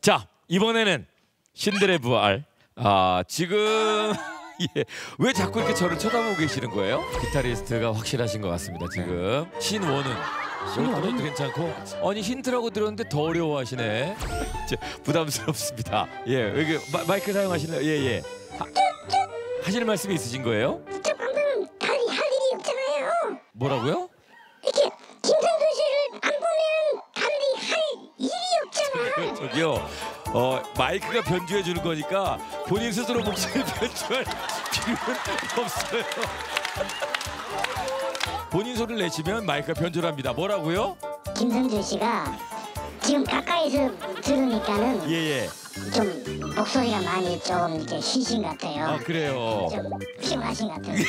자, 이번에는 신들의 부활. 지금 예, 왜 자꾸 이렇게 저를 쳐다보고 계시는 거예요? 기타리스트가 확실하신 것 같습니다. 지금 신원은 신원은 괜찮고 아니 힌트라고 들었는데 더 어려워하시네. 부담스럽습니다. 예, 여기 마이크 사용하실래요? 예. 하시는 말씀이 있으신 거예요? 저 방금 할 일이 없잖아요. 뭐라고요? 이렇게 김상조 씨를 안 보면 다리 할 일이 없잖아요. 저기요, 마이크가 변주해 주는 거니까 본인 스스로 목소리 변주할 필요는 없어요. 본인 소리를 내시면 마이크가 변주를 합니다. 뭐라고요? 김상조 씨가 지금 가까이서 들으니까는 예. 좀 목소리가 많이 좀 이렇게 쉬신 것 같아요. 아, 그래요. 좀 피곤하신 것 같아요.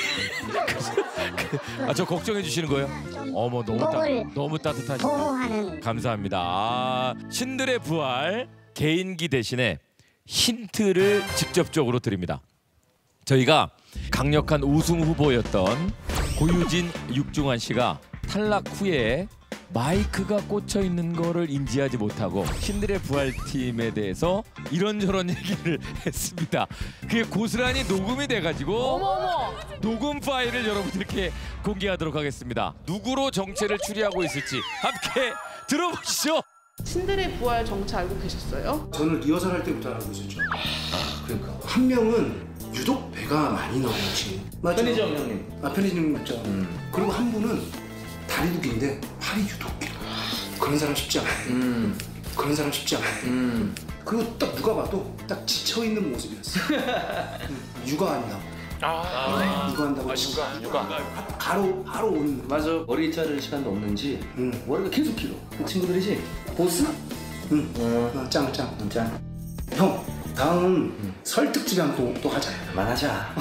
저 걱정해 주시는 거예요? 어머, 너무 따뜻하시네. 보호하는. 감사합니다. 신들의 부활 개인기 대신에 힌트를 직접적으로 드립니다. 저희가 강력한 우승 후보였던 고유진, 육중환 씨가 탈락 후에 마이크가 꽂혀 있는 거를 인지하지 못하고 신들의 부활 팀에 대해서 이런저런 얘기를 했습니다. 그게 고스란히 녹음이 돼가지고 녹음 파일을 여러분들께 공개하도록 하겠습니다. 누구로 정체를 추리하고 있을지 함께 들어보시죠. 신들의 부활 정체 알고 계셨어요? 저는 리허설 할 때부터 알고 있었죠. 그러니까 한 명은 유독 배가 많이 나오는 친구. 맞죠? 편의점 형님. 편의점 맞죠. 그리고 한 분은 다리도 긴데 팔이 유독 길어. 그런 사람 쉽지 않아요. 그런 사람 쉽지 않아요. 그리고 딱 누가 봐도 딱 지쳐 있는 모습이었어. 육아한다고. 육아한다고. 육아. 바로 오는. 맞아. 머리 자를 시간도 없는지 머리가 계속 길어. 그 친구들이지? 보스? 짱. 형, 다음 설 특집에 한번 또 하자. 그만하자.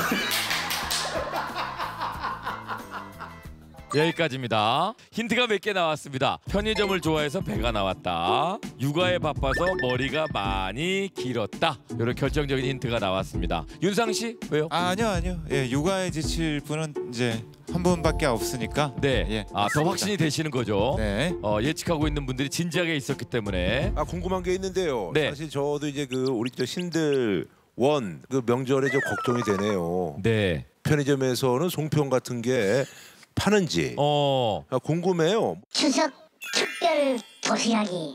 여기까지입니다. 힌트가 몇 개 나왔습니다. 편의점을 좋아해서 배가 나왔다. 육아에 바빠서 머리가 많이 길었다. 이런 결정적인 힌트가 나왔습니다. 윤상 씨 왜요? 아니요. 예, 육아에 지칠 분은 이제 한 분밖에 없으니까. 네. 예, 더 확신이 되시는 거죠. 네. 예측하고 있는 분들이 진지하게 있었기 때문에. 궁금한 게 있는데요. 네. 사실 저도 이제 우리 신들 원 명절에 좀 걱정이 되네요. 네. 편의점에서는 송편 같은 게 파는지 궁금해요. 추석 특별 도시락이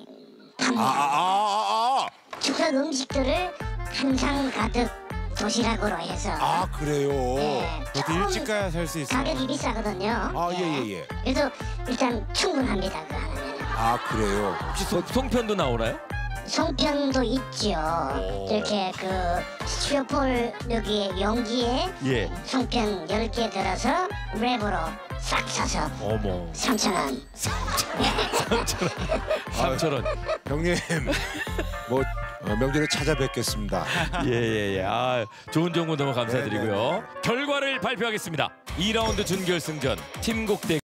팝니다. 추석 음식들을 한상 가득 도시락으로 해서. 그래요. 네, 그것도 일찍 가야 살 수 있어요. 가격이 비싸거든요. 예. 그래서 일단 충분합니다. 그 하나면. 그래요. 혹시 송편도 나오나요? 송편도 있죠. 이렇게 그 스티로폴 여기에 용기에 예. 송편 10개 들어서 랩으로 싹 사서 어머. 3,000원. 3,000원. 형님, 명절에 찾아뵙겠습니다. 예. 좋은 정보 너무 감사드리고요. 결과를 발표하겠습니다. 2라운드 준결승전 팀곡 대